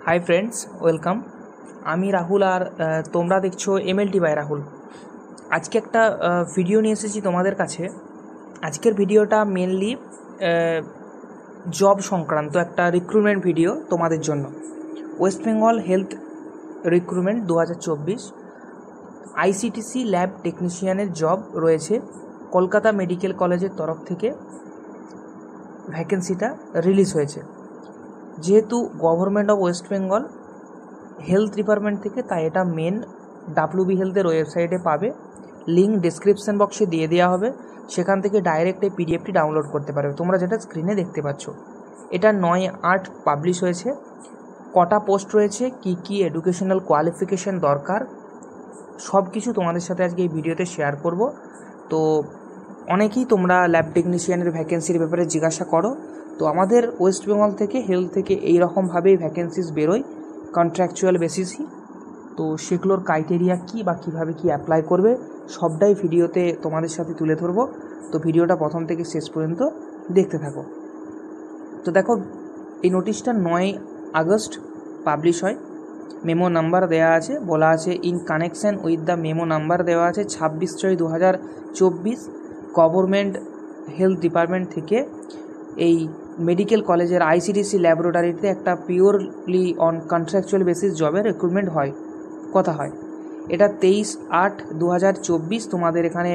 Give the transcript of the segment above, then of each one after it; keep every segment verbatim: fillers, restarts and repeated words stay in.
Hi friends, welcome. আমি রাহুল আর তোমরা দেখছো এমএলটি বাই রাহুল। আজকে একটা ভিডিও নিয়ে এসেছি তোমাদের কাছে। আজকের ভিডিওটা মেনলি জব সংক্রান্ত একটা রিক্রুটমেন্ট ভিডিও তোমাদের জন্য। ওয়েস্ট বেঙ্গল হেলথ রিক্রুটমেন্ট দু হাজার চব্বিশ আইসিটিসি ল্যাব টেকনিশিয়ানের জব রয়েছে। কলকাতা মেডিকেল কলেজের তরফ থেকে ভ্যাকেন্সিটা রিলিজ হয়েছে। যেহেতু government of West Bengal health department থেকে, তাই এটা মেন ডাব্লিউবি হেলথের ওয়েবসাইটে পাবে। লিঙ্ক ডিসক্রিপশান বক্সে দিয়ে দেওয়া হবে, সেখান থেকে ডাইরেক্ট এই পিডিএফটি ডাউনলোড করতে পারবে। তোমরা যেটা স্ক্রিনে দেখতে পাচ্ছ, এটা নয় আট পাবলিশ হয়েছে। কটা পোস্ট রয়েছে, কি কি এডুকেশনাল কোয়ালিফিকেশান দরকার, সব কিছু তোমাদের সাথে আজকে এই ভিডিওতে শেয়ার করব। তো অনেকেই তোমরা ল্যাব টেকনিশিয়ানের ভ্যাকেন্সির ব্যাপারে জিজ্ঞাসা করো। তো আমাদের ওয়েস্ট বেঙ্গল থেকে হেলথ থেকে এই রকমভাবেই ভ্যাকেন্সিস বেরোয় কন্ট্রাকচুয়াল বেসিসই। তো সেগুলোর ক্রাইটেরিয়া কী বা কীভাবে কী অ্যাপ্লাই করবে সবটাই ভিডিওতে তোমাদের সাথে তুলে ধরবো। তো ভিডিওটা প্রথম থেকে শেষ পর্যন্ত দেখতে থাকো। তো দেখো, এই নোটিশটা নয় আগস্ট পাবলিশ হয়। মেমো নাম্বার দেওয়া আছে, বলা আছে in connection with the memo number দেওয়া আছে ছাব্বিশ ছয় দু হাজার চব্বিশ গভর্নমেন্ট হেলথ ডিপার্টমেন্ট থেকে এই মেডিকেল কলেজের আইসিডিসি ল্যাবরেটরিতে একটা পিওরলি অন কন্ট্রাকচুয়াল বেসিস জবের রিক্রুটমেন্ট হয় কথা হয়। এটা তেইশ আট দু হাজার চব্বিশ তোমাদের এখানে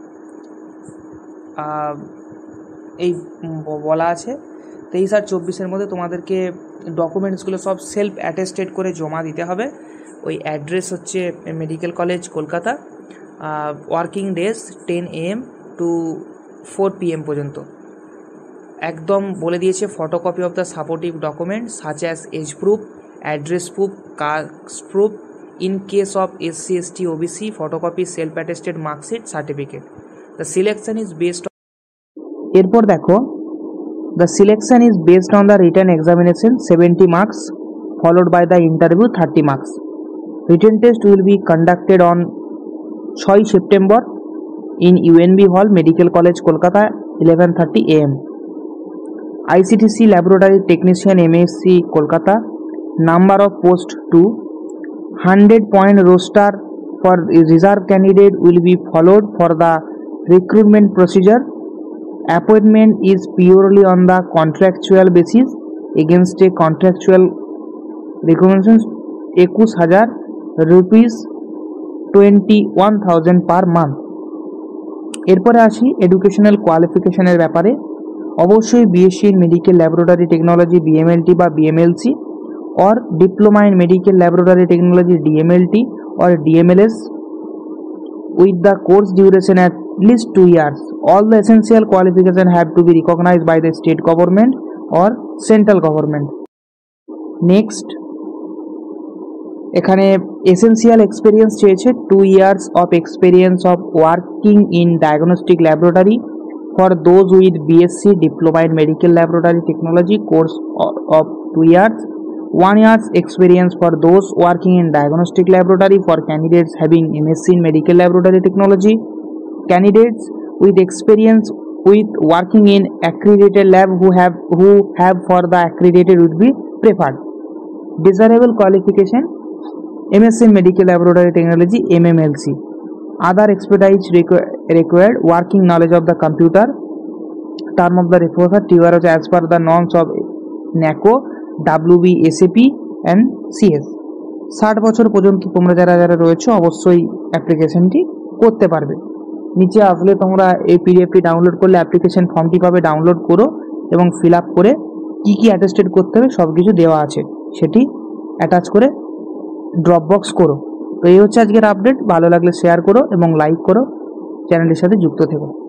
এই বলা আছে। তেইশ আট চব্বিশের মধ্যে তোমাদেরকে ডকুমেন্টসগুলো সব সেলফ অ্যাটেস্টেড করে জমা দিতে হবে। ওই অ্যাড্রেস হচ্ছে medical college Kolkata. Working days ten A M to four P M পর্যন্ত। একদম বলে দিয়েছে photocopy of the supportive document such as age proof, address proof, caste proof, in case of SC ST OBC photocopy self attested marksheet certificate. The selection is based এরপর দেখো, the selection is based on the written examination seventy marks followed by the interview thirty marks. Written test will be conducted on ছয় September in UNB hall medical college Kolkata eleven thirty A M. ICTC laboratory technician MSC Kolkata, number of post two, hundred point roster for reserve candidate will be followed for the recruitment procedure. Appointment is purely on the contractual basis against a contractual recommendation একুশ হাজার rupees twenty one thousand per month. এরপরে আসি educational কোয়ালিফিকেশনের ব্যাপারে। অবশ্যই BSc in medical laboratory technology BMLT বা BMLC or diploma in medical laboratory technology D M L T or D M L S with the course duration at least two years. All the essential qualifications have to be recognized by the state government or central government. Next, এখানে essential experience চেয়েছে two years of experience of working in diagnostic laboratory for those with B S c diploma in medical laboratory technology course of two years. One year's experience for those working in diagnostic laboratory for candidates having M S c in medical laboratory technology. Candidates with experience with working in accredited lab who have who have for the accredited would be preferred. Desirable qualification M S c in medical laboratory technology M M L C. Other expertise requ- required working knowledge of the computer, term of the referrer T R H as per the norms of NACO, WB SAP and CS. ষাট বছর পর্যন্ত তোমরা যারা যারা রয়েছে অবশ্যই অ্যাপ্লিকেশনটি করতে পারবে। নিচে আসলে তোমরা এই পিডিএফটি ডাউনলোড করলে অ্যাপ্লিকেশন ফর্মটি পাবে, ডাউনলোড করো এবং ফিল আপ করে কী কী অ্যাটেস্টেড করতে হবে সব কিছু দেওয়া আছে, সেটি অ্যাটাচ করে ড্রপ বক্স করো। তো এই হচ্ছে আজকের আপডেট। ভালো লাগলে শেয়ার করো এবং লাইক করো, চ্যানেলের সাথে যুক্ত থেকো।